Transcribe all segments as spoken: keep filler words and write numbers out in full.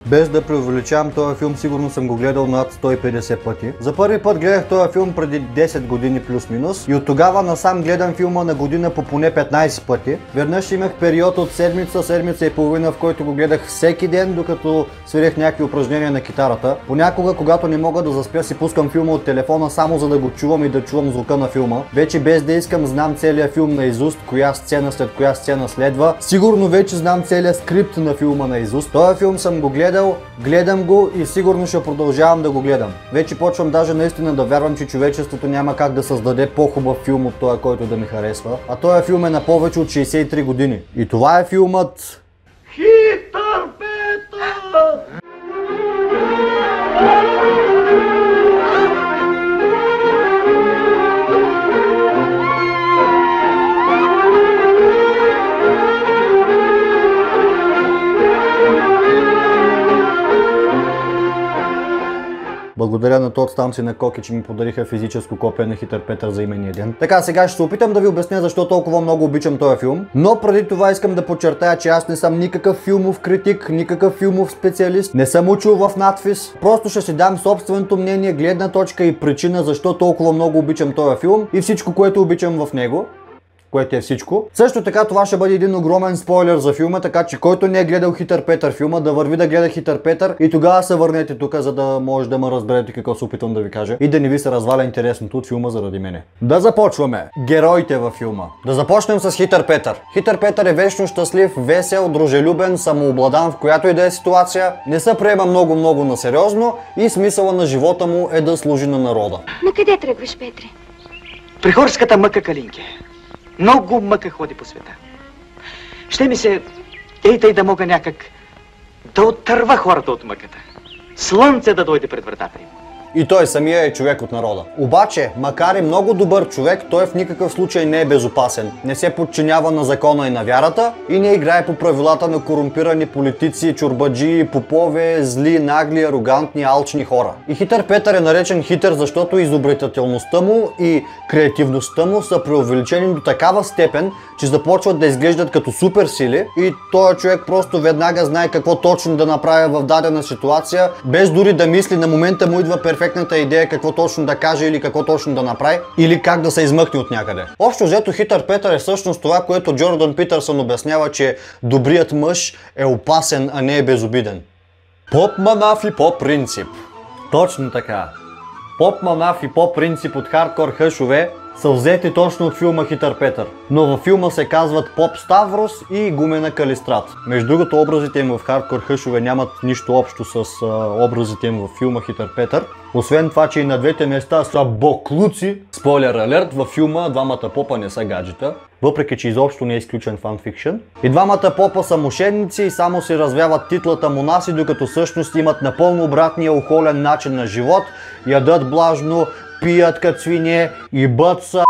Без да преувеличавам, този филм сигурно съм го гледал над сто и петдесет пъти. За първи път гледах този филм преди десет години плюс-минус и от тогава насам гледам филма на година по поне петнайсет пъти. Веднъж имах период от седмица, седмица и половина, в който го гледах всеки ден, докато свирях някакви упражнения на китарата. Понякога, когато не мога да заспя, си пускам филма от телефона само за да го чувам и да чувам звука на филма. Вече без да искам знам целият филм наизуст, коя сцена след коя сцена следва. Сигурно вече знам целият скрипт на филма наизуст. Този филм съм го гледал, гледам го и сигурно ще продължавам да го гледам. Вече почвам даже наистина да вярвам, че човечеството няма как да създаде по-хубав филм от този, който да ми харесва. А този филм е на повече от шейсет и три години. И това е филмът Хитър Петър! Благодаря на Торт Станци на Коки, че ми подариха физическо копие на Хитър Петър за имения ден. Така, сега ще се опитам да ви обясня защо толкова много обичам този филм. Но преди това искам да подчертая, че аз не съм никакъв филмов критик, никакъв филмов специалист. Не съм учил в надфис. Просто ще си дам собственото мнение, гледна точка и причина защо толкова много обичам този филм и всичко, което обичам в него. Което е всичко. Също така това ще бъде един огромен спойлер за филма, така че който не е гледал Хитър Петър филма, да върви да гледа Хитър Петър и тогава се върнете тук, за да може да ме разберете какво се опитвам да ви кажа и да не ви се разваля интересното от филма заради мене. Да започваме. Героите във филма. Да започнем с Хитър Петър. Хитър Петър е вечно щастлив, весел, дружелюбен, самообладан в която и да е ситуация, не се приема много-много на сериозно и смисъла на живота му е да служи на народа. На къде тръгваш, Петре? При хорската мъка Калинке. Много мъка ходи по света. Ще ми се, ей тъй да мога някак да оттърва хората от мъката. Слънце да дойде пред вратата им. И той самия е човек от народа. Обаче, макар и много добър човек, той в никакъв случай не е безопасен. Не се подчинява на закона и на вярата и не играе по правилата на корумпирани политици, чорбаджии, попове, зли, нагли, арогантни, алчни хора. И Хитър Петър е наречен хитър, защото изобретателността му и креативността му са преувеличени до такава степен, че започват да изглеждат като суперсили и този човек просто веднага знае какво точно да направи в дадена ситуация, без дори да мисли, на момента му идва перфектната идея какво точно да каже или какво точно да направи, или как да се измъкне от някъде. Общо взето Хитър Петър е всъщност това, което Джордан Питърсън обяснява, че добрият мъж е опасен, а не е безобиден. Поп манаф и по принцип. Точно така. Поп манаф и по принцип от хардкор хъшове са взети точно от филма Хитър Петър, но във филма се казват Поп Ставрос и Гумена Калистрат. Между другото, образите им в хардкор хъшове нямат нищо общо с а, образите им във филма Хитър Петър. Освен това, че и на двете места са боклуци. Спойлер алерт, във филма двамата попа не са гаджета, въпреки че изобщо не е изключен фанфикшън. И двамата попа са мошенници и само си развяват титлата монаси, докато всъщност имат напълно обратния охолен начин на живот, ядат блажно, пият като свине и бъца.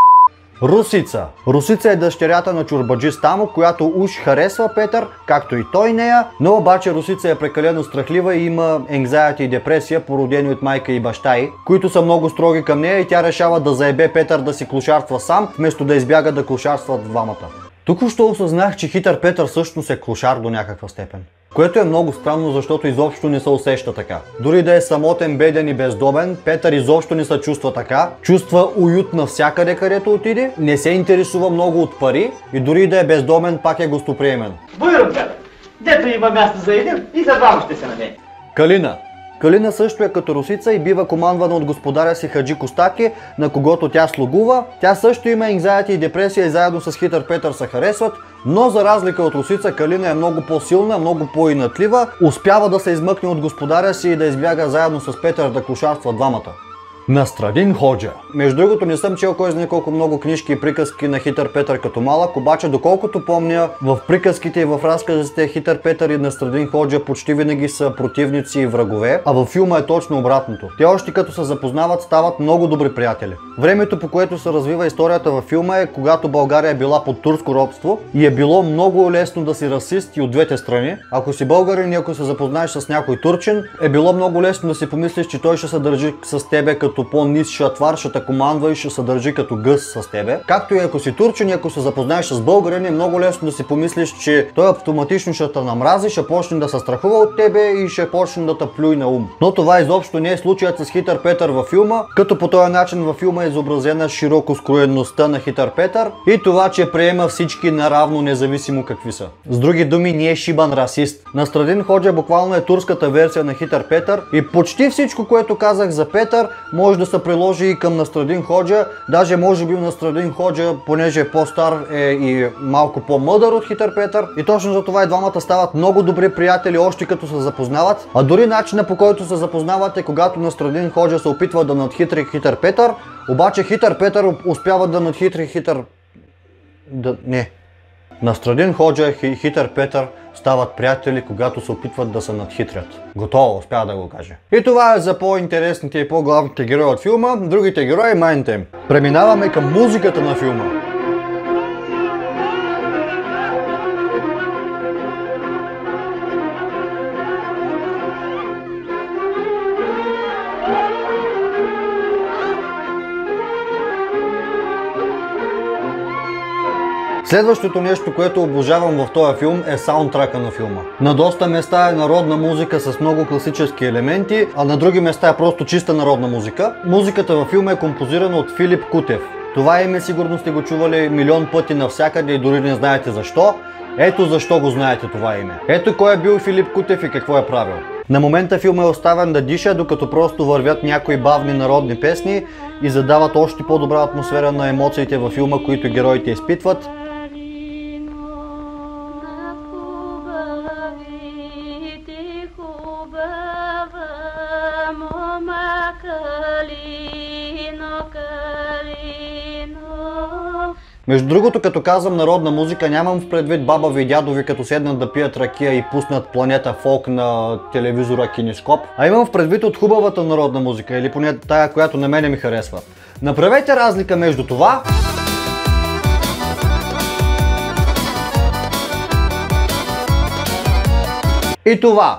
Русица. Русица е дъщерята на чорбаджи Стамо, която уж харесва Петър, както и той нея, но обаче Русица е прекалено страхлива и има anxiety и депресия, породени от майка и баща й, които са много строги към нея и тя решава да заебе Петър да си клошарства сам, вместо да избяга да клошарстват двамата. Току-що осъзнах, че Хитър Петър всъщност е клошар до някаква степен. Което е много странно, защото изобщо не се усеща така. Дори да е самотен, беден и бездомен, Петър изобщо не се чувства така. Чувства уют навсякъде, където отиде, не се интересува много от пари и дори да е бездомен, пак е гостоприемен. Буйрунка, дето има място за един и за двама ще се намери. Калина. Калина също е като Русица и бива командвана от господаря си Хаджи Костаки, на когото тя слугува. Тя също има anxiety и депресия и заедно с Хитър Петър се харесват, но за разлика от Русица, Калина е много по-силна, много по-инатлива, успява да се измъкне от господаря си и да избяга заедно с Петър да клошарства двамата. Настрадин Ходжа. Между другото, не съм чел кой знае колко много книжки и приказки на Хитър Петър като малък, обаче доколкото помня, в приказките и в разказите Хитър Петър и Настрадин Ходжа почти винаги са противници и врагове, а във филма е точно обратното. Те още като се запознават, стават много добри приятели. Времето, по което се развива историята във филма, е когато България е била под турско робство и е било много лесно да си расист и от двете страни. Ако си българин и ако се запознаеш с някой турчин, е било много лесно да си помислиш, че той ще се държи с тебе като като по-низ шатвар, ще те командва и ще се държи като гъс с тебе. Както и ако си турчин и ако се запознаеш с българин, е много лесно да си помислиш, че той автоматично ще те намрази, ще почне да се страхува от тебе и ще почне да те плюй на ум. Но това изобщо не е случаят с Хитър Петър във филма, като по този начин във филма е изобразена широко скроеността на Хитър Петър и това, че приема всички наравно, независимо какви са. С други думи, не е шибан расист. Настрадин Ходжа буквално е турската версия на Хитър Петър и почти всичко, което казах за Петър, може да се приложи и към Настрадин Ходжа. Даже може би Настрадин Ходжа, понеже е по-стар, е и малко по-мъдър от Хитър Петър. И точно за това и двамата стават много добри приятели още като се запознават. А дори начина, по който се запознават, е когато Настрадин Ходжа се опитва да надхитри Хитър Петър, обаче Хитър Петър успява да надхитри Хитър... Да... Не. Настрадин Ходжа и Хитър Петър стават приятели, когато се опитват да се надхитрят. Готово, успя да го кажа. И това е за по-интересните и по-главните герои от филма. Другите герои, майните им. Преминаваме към музиката на филма. Следващото нещо, което обожавам в този филм, е саундтрака на филма. На доста места е народна музика с много класически елементи, а на други места е просто чиста народна музика. Музиката във филма е композирана от Филип Кутев. Това име сигурно сте го чували милион пъти навсякъде и дори не знаете защо. Ето защо го знаете това име. Ето кой е бил Филип Кутев и какво е правил. На момента филма е оставен да диша, докато просто вървят някои бавни народни песни и задават още по-добра атмосфера на емоциите във филма, които героите изпитват. Между другото, като казвам народна музика, нямам в предвид бабави и дядови, като седнат да пият ракия и пуснат Планета Фолк на телевизора Кинескоп, а имам в предвид от хубавата народна музика, или поне тая, която на мене ми харесва. Направете разлика между това и това.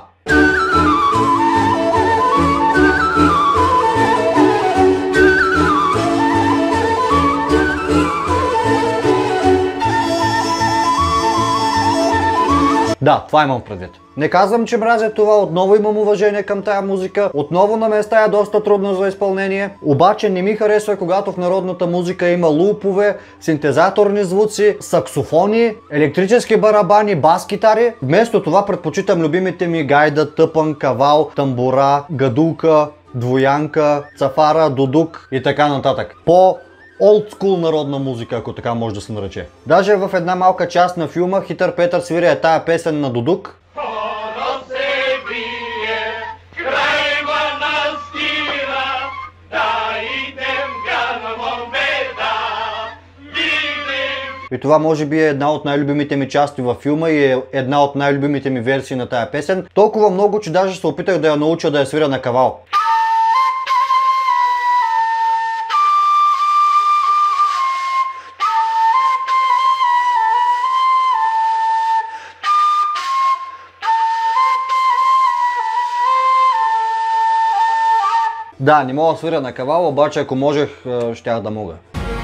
Да, това имам предвид. Не казвам, че мразя това, отново имам уважение към тая музика, отново на места е доста трудно за изпълнение, обаче не ми харесва, когато в народната музика има лупове, синтезаторни звуци, саксофони, електрически барабани, бас-китари. Вместо това предпочитам любимите ми гайда, тъпан, кавал, тамбура, гадулка, двоянка, цафара, дудук и така нататък. По олдскул народна музика, ако така може да се нарече. Даже в една малка част на филма Хитър Петър свиря е тая песен на дудук. И това може би е една от най-любимите ми части във филма и е една от най-любимите ми версии на тая песен. Толкова много, че даже се опитах да я науча да я свиря на кавал. Да, не мога да свиря на кавал, обаче ако можех, щях да мога.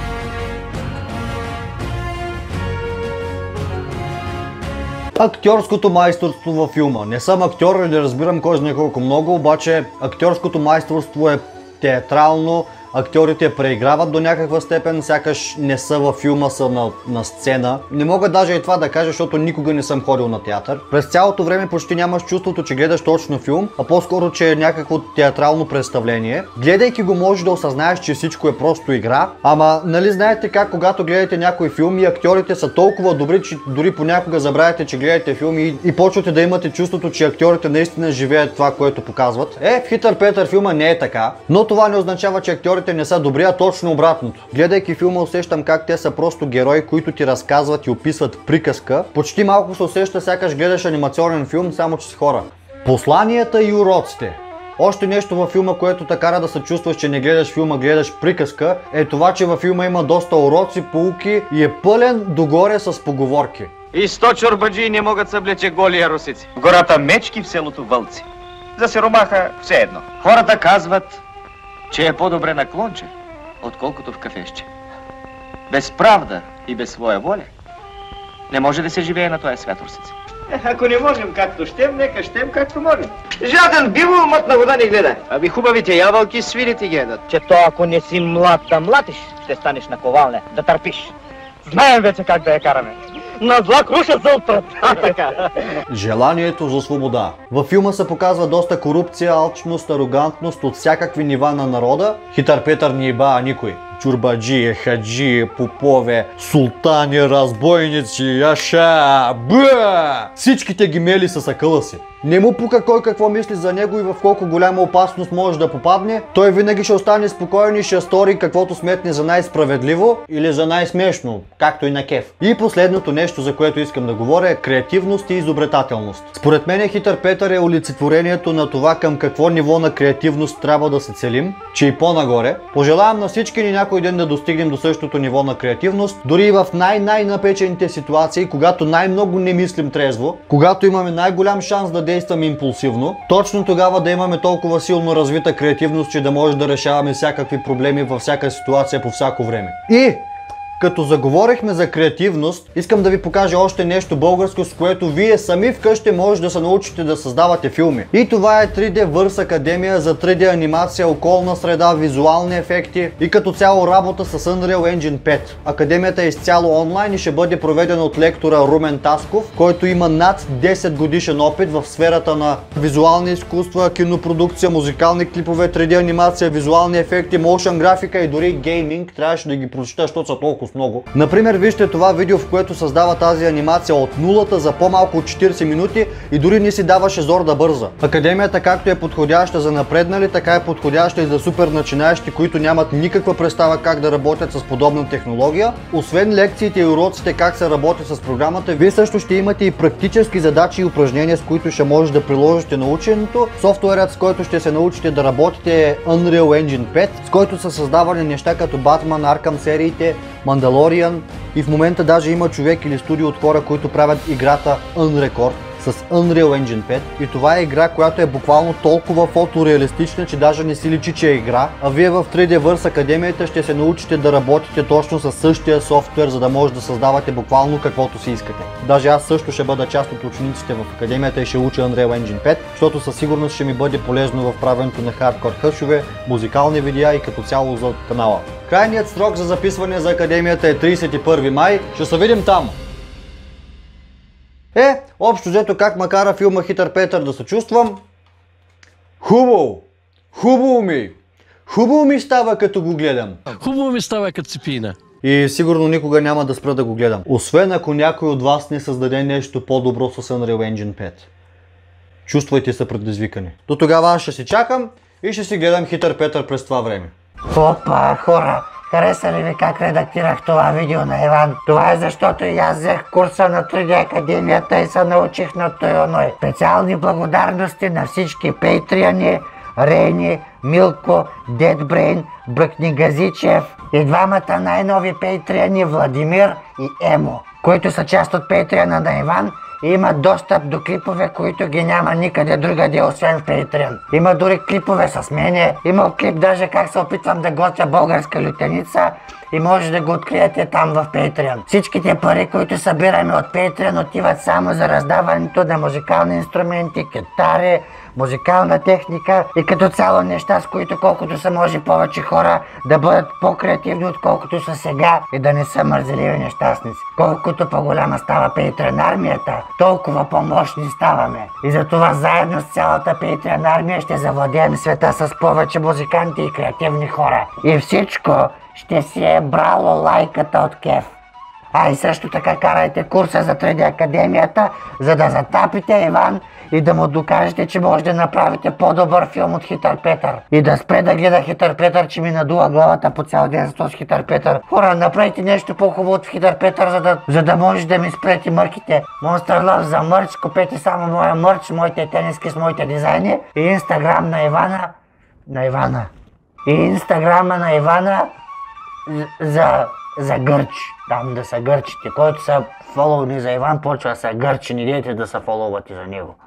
Актьорското майсторство във филма. Не съм актьор и не разбирам кой знае колко много, обаче актьорското майсторство е театрално. Актьорите преиграват до някаква степен, сякаш не са във филма, са на, на сцена. Не мога даже и това да кажа, защото никога не съм ходил на театър. През цялото време почти нямаш чувството, че гледаш точно филм, а по-скоро, че е някакво театрално представление. Гледайки го можеш да осъзнаеш, че всичко е просто игра. Ама нали знаете как, когато гледате някой филм и актьорите са толкова добри, че дори понякога забравяте, че гледате филм и, и почвате да имате чувството, че актьорите наистина живеят това, което показват. Е, в Хитър Петър филма не е така, но това не означава, че актьорите не са добри, а точно обратното. Гледайки филма усещам как те са просто герои, които ти разказват и описват приказка. Почти малко се усеща, сякаш гледаш анимационен филм, само че с хора. Посланията и уроците. Още нещо във филма, което те кара да се чувстваш, че не гледаш филма, гледаш приказка, е това, че във филма има доста уроци, поуки и е пълен догоре с поговорки. И сто чорбаджии не могат съблече голи русици. В гората мечки, в селото вълци. За сиромаха все едно. Хората казват, че е по-добре на клонче, отколкото в кафеще. Без правда и без своя воля не може да се живее на този свят, Русица. Ако не можем както щем, нека щем както можем. Жаден биво, мътна вода не гледа. Аби хубавите ябълки свирите гледат. Че то ако не си млад да млатиш, ще станеш на ковалня, да търпиш. Знаем вече как да я караме. На зла круша зълтът. А така. Желанието за свобода. Във филма се показва доста корупция, алчност, арогантност от всякакви нива на народа. Хитър Петър не еба никой. Чурбаджи, хаджи, попове, султани, разбойници, яша, бъ! Всичките ги мели с акъла си. Не му пука кой какво мисли за него и в колко голяма опасност може да попадне. Той винаги ще остане спокоен и ще стори каквото сметне за най-справедливо или за най-смешно, както и на кеф. И последното нещо, за което искам да говоря, е креативност и изобретателност. Според мен Хитър Петър е олицетворението на това към какво ниво на креативност трябва да се целим, че и по-нагоре. Пожелавам на всички ни някой ден да достигнем до същото ниво на креативност, дори и в най-най-напечените ситуации, когато най-много не мислим трезво, когато имаме най-голям шанс да действаме импулсивно, точно тогава да имаме толкова силно развита креативност, че да може да решаваме всякакви проблеми във всяка ситуация по всяко време. И като заговорихме за креативност, искам да ви покажа още нещо българско, с което вие сами вкъщи може да се научите да създавате филми. И това е три Д Verse Академия за три Д анимация, околна среда, визуални ефекти и като цяло работа с Unreal Engine пет. Академията е изцяло онлайн и ще бъде проведена от лектора Румен Тасков, който има над десет годишен опит в сферата на визуални изкуства, кинопродукция, музикални клипове, три Д анимация, визуални ефекти, моушън графика и дори гейминг. Трябваше да ги прочита, защото са толкова много. Например, вижте това видео, в което създава тази анимация от нулата за по-малко от четиридесет минути и дори не си даваше зор да бърза. Академията както е подходяща за напреднали, така е подходяща и за супер начинаещи, които нямат никаква представа как да работят с подобна технология. Освен лекциите и уроците как се работи с програмата, вие също ще имате и практически задачи и упражнения, с които ще може да приложите наученото. Софтуерът, с който ще се научите да работите, е Unreal Engine пет, с който са създавани неща като Batman, Arkham сериите, Mandalorian и в момента даже има човек или студио от хора, които правят играта Unrecord с Unreal Engine пет и това е игра, която е буквално толкова фотореалистична, че даже не си личи, че е игра, а вие в три Д Verse Академията ще се научите да работите точно с същия софтуер, за да може да създавате буквално каквото си искате. Даже аз също ще бъда част от учениците в Академията и ще уча Unreal Engine пет, защото със сигурност ще ми бъде полезно в правенето на хардкор хъшове, музикални видеа и като цяло за канала. Крайният срок за записване за Академията е тридесет и първи май, ще се видим там! Е, общо взето как ма кара филма Хитър Петър да се чувствам? Хубаво! Хубаво ми! Хубаво ми става като го гледам! Хубаво ми става като си пина! И сигурно никога няма да спра да го гледам. Освен ако някой от вас не създаде нещо по-добро с Unreal Engine пет. Чувствайте се предизвикани. До тогава аз ще си чакам и ще си гледам Хитър Петър през това време. Опа, хора! Хареса ли ви как редактирах това видео на Иван? Това е защото и аз взех курса на три Д Академията и се научих на той оной. Специални благодарности на всички пейтриани, Рейни, Милко, Дедбрейн, Бръкнигазичев и двамата най-нови пейтриани Владимир и Емо, които са част от пейтриана на Иван и имат достъп до клипове, които ги няма никъде другаде, освен в Patreon. Има дори клипове с мене, има клип даже как се опитвам да готвя българска лютеница и може да го откриете там в Patreon. Всичките пари, които събираме от Patreon, отиват само за раздаването на музикални инструменти, китари, музикална техника и като цяло неща, с които колкото се може повече хора да бъдат по-креативни, отколкото са сега и да не са мързеливи нещастници. Колкото по-голяма става Patreon армията, толкова по-мощни ставаме. И затова заедно с цялата Patreon армия ще завладеем света с повече музиканти и креативни хора. И всичко ще си е брало лайката от кеф. А и също така карайте курса за три Д Академията, за да затапите Иван и да му докажете, че може да направите по-добър филм от Хитър Петър. И да спре да гледа Хитър Петър, че ми надува главата по цял ден с този Хитър Петър. Хора, направете нещо по-хубаво от Хитър Петър, за да, за да може да ми спрете мърките. Monster Love за мърч, купете само моя мърч, моите тениски с моите дизайни и инстаграм на Ивана. На Ивана. И инстаграма на Ивана за, за гърч. Там да са гърчите. Който са фоловни за Иван, почва да са гърчи, не дейте да са фоловати за него.